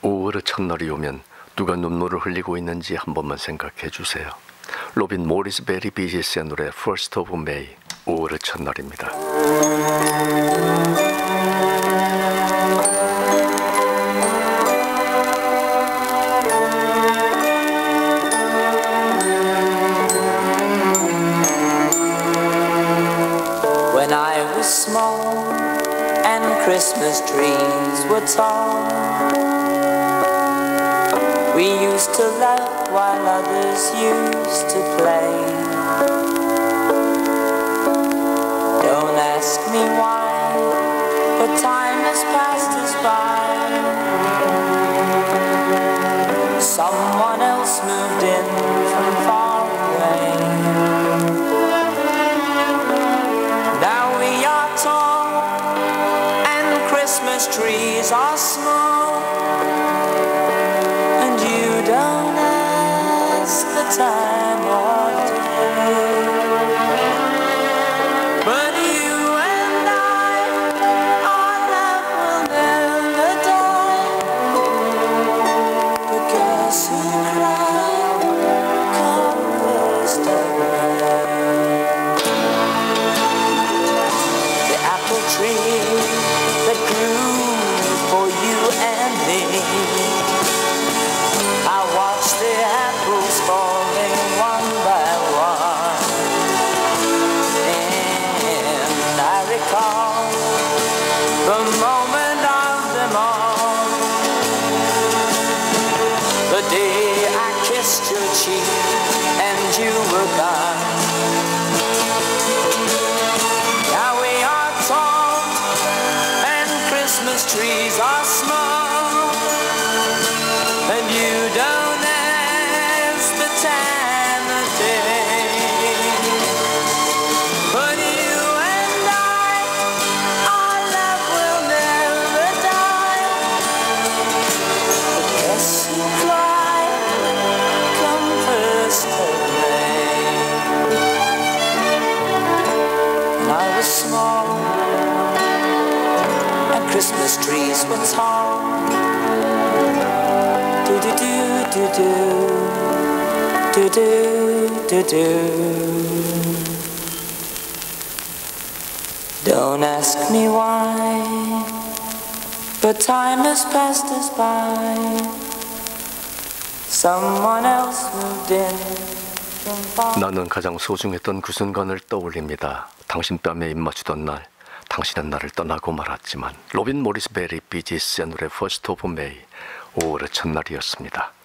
5월의 첫날이 오면 누가 눈물을 흘리고 있는지 한 번만 생각해 주세요. 로빈 모리스 베리 비지스의 노래 First of May, 5월의 첫날입니다. When I was small and Christmas trees were tall, we used to laugh while others used to play. Don't ask me why, but time has passed us by. Someone else moved in from far away. Now we are tall and Christmas trees are small, and you don't ask the time of day. But you and I, our love will never die. But guess who cried come first of May? The apple tree that grew for you and me, I watched the apples falling one by one, and I recall the moment of them all, the day I kissed your cheek and you were gone. Now we are tall and Christmas trees are small, and you don't ask the time of day. But you and I, our love will never die. But guess who cried come first of May? When I was small and Christmas trees were tall, don't ask me why, but time has passed us by. Someone else moved in from far. 나는 가장 소중했던 그 순간을 떠올립니다. 당신 뺨에 입 맞추던 날, 당신은 나를 떠나고 말았지만. 로빈 모리스 베리 비지스의 노래 First of May, 5월의 첫날이었습니다.